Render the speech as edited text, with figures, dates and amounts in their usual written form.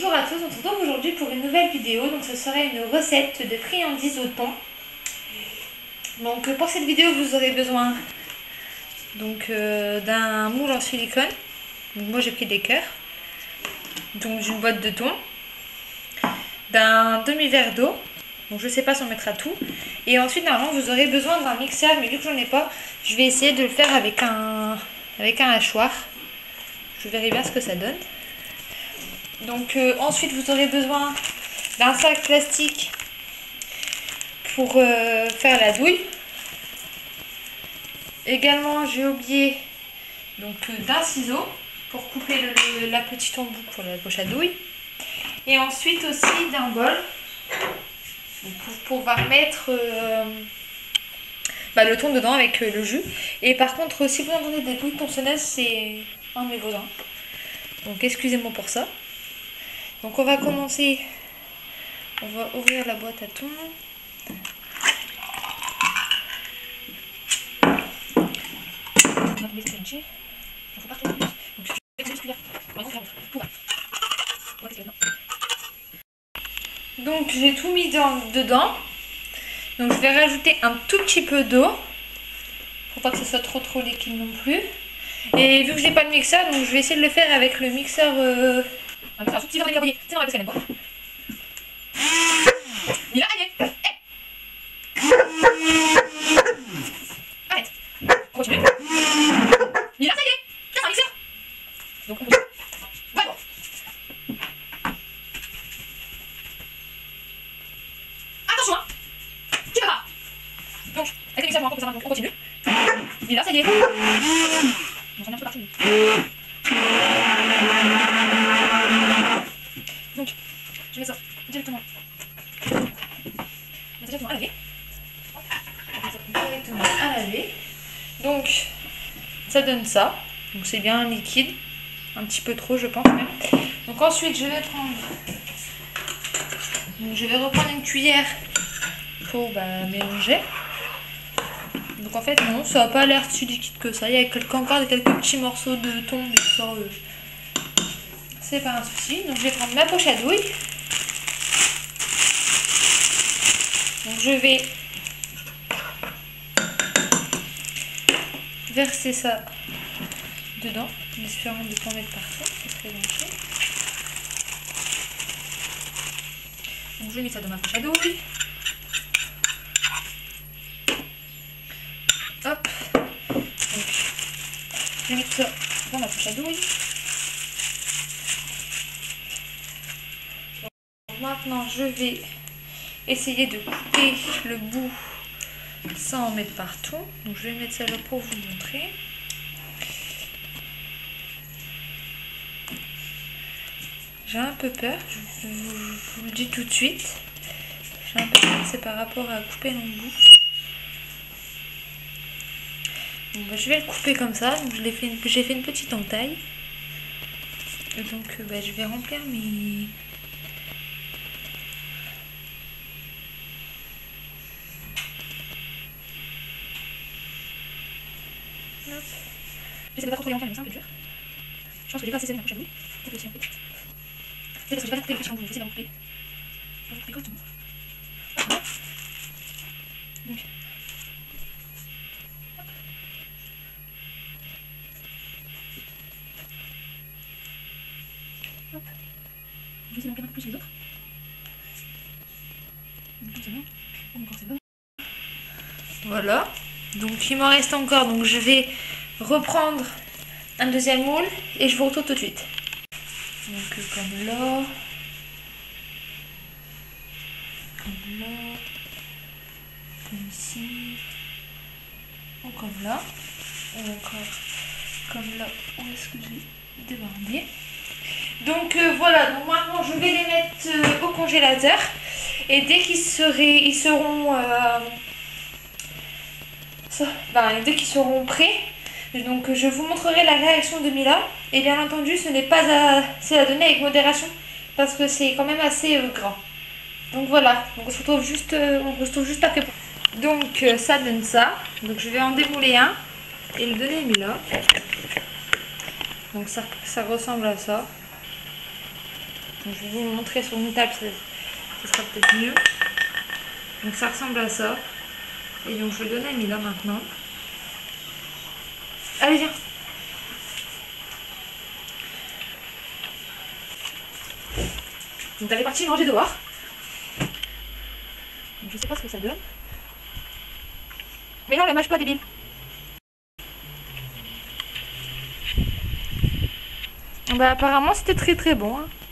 Bonjour à tous, on se retrouve aujourd'hui pour une nouvelle vidéo. Donc ce serait une recette de friandises au thon. Donc pour cette vidéo vous aurez besoin d'un moule en silicone. Donc moi j'ai pris des cœurs. Donc d'une boîte de thon. D'un demi-verre d'eau. Donc je sais pas si on mettra tout. Et ensuite normalement vous aurez besoin d'un mixeur, mais vu que j'en ai pas, je vais essayer de le faire avec un hachoir. Je verrai bien ce que ça donne. Donc ensuite vous aurez besoin d'un sac plastique pour faire la douille. Également j'ai oublié d'un ciseau pour couper la petite embout pour la poche à douille. Et ensuite aussi d'un bol pour pouvoir mettre le thon dedans avec le jus. Et par contre si vous entendez des bruits de tronçonneuse, c'est un de mes voisins. Donc excusez-moi pour ça. Donc on va commencer, on va ouvrir la boîte à thon. Donc j'ai tout mis dedans. Donc je vais rajouter un tout petit peu d'eau. Faut pas que ce soit trop liquide non plus. Et vu que j'ai pas de mixeur, donc je vais essayer de le faire avec le mixeur. Un tout petit verre de lait, c'est normal parce qu'elle aime pas. Il a arrêté. Arrête. Continue. Il a arrêté. Tiens, un mixeur. Donc on continue. Ouais. Attention, hein. Tu verras. Donc, avec le mixeur, on continue. Il a, ça y est. On s'en est un peu parti. Donc, je mets ça directement à laver. Directement à laver. Donc, ça donne ça. Donc, c'est bien liquide. Un petit peu trop, je pense même. Donc, ensuite, je vais prendre. Donc, je vais reprendre une cuillère pour mélanger. Donc, en fait, non, ça n'a pas l'air si liquide que ça. Il y a encore quelques petits morceaux de thon, mais ça, c'est pas un souci. Donc, je vais prendre ma poche à douille. Donc je vais verser ça dedans, en espérant de ne pas en mettre partout, c'est très gentil. Donc je mets ça dans ma poche à douille. Hop. Donc je vais mettre ça dans ma poche à douille. Donc, maintenant je vais essayer de couper le bout sans en mettre partout. Donc je vais mettre ça là pour vous montrer. J'ai un peu peur, je vous le dis tout de suite. J'ai un peu peur, c'est par rapport à couper l'embout. Donc je vais le couper comme ça. Donc j'ai fait une petite entaille. Donc je vais remplir mes... J'essaie de pas trop travailler en calme, c'est un peu dur. Je pense que j'ai pas assez serré ma poche à douille. Peut-être aussi un peu. C'est parce que j'ai pas coupé le petit embout, j'essaie de couper. Je vais couper correctement. Voilà. Donc. Hop. Hop. Je vais essayer d'en faire un peu plus les autres. Donc c'est bon. Encore c'est bon. Voilà. Donc il m'en reste encore, donc je vais reprendre un deuxième moule et je vous retrouve tout de suite. Donc comme là, comme ici, ou comme là, ou encore comme là, où est-ce que j'ai débordé. Donc voilà, donc maintenant je vais les mettre au congélateur et dès qu'ils seront dès qu'ils seront prêts, donc je vous montrerai la réaction de Mila. Et bien entendu, ce n'est pas c'est à donner avec modération parce que c'est quand même assez gras. Donc voilà, donc on se retrouve juste après. Donc ça donne ça. Donc je vais en démouler un et le donner à Mila. Donc ça ressemble à ça. Donc, je vais vous le montrer sur une table, ça sera peut-être mieux. Donc ça ressemble à ça. Et donc je vais le donner à Mila maintenant. Allez, viens. Donc elle est partie manger dehors. Donc, je sais pas ce que ça donne. Mais non, ne mâche pas, débile. Bah apparemment c'était très très bon. Hein.